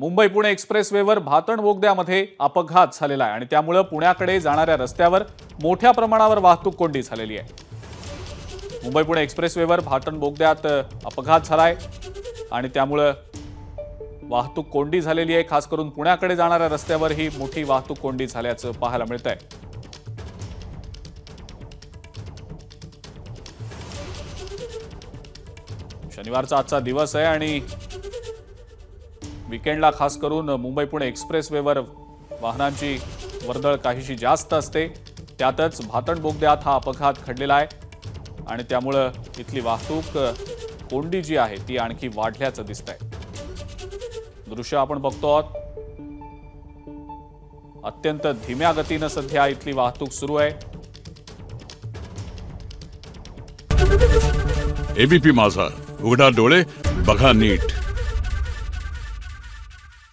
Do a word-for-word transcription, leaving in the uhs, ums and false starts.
मुंबई पुणे एक्सप्रेसवेवर भातण बोगद्यामध्ये अपघात झालेला आहे आणि त्यामुळे पुण्याकडे जाणाऱ्या रस्त्यावर मोठ्या प्रमाणावर वाहतूक कोंडी झालेली आहे। मुंबई पुणे एक्सप्रेसवेवर भातण बोगद्यात अपघात झालाय आणि त्यामुळे वाहतूक कोंडी झालेली आहे। खास करून पुण्याकडे जाणाऱ्या रस्त्यावर ही मोठी वाहतूक कोंडी झाल्याचं पाहायला मिळतंय। शनिवारचा आजचा दिवस आहे आणि वीकेंडला खास करून मुंबई पुणे एक्सप्रेसवेवर वाहनांची वर्दळ काहीशी जास्त असते। त्यातच भातण बोगद्यात हा अपघात घडलेला आहे आणि त्यामुळे इथली वाहतूक कोंडी जी आहे ती आणखी वाढल्याचं दिसतंय। दृश्य आपण बघतो आहोत। अत्यंत धीम्या गतीने सध्या इथली वाहतूक सुरू आहे। एबीपी माझा, उघडा डोळे बघा नीट।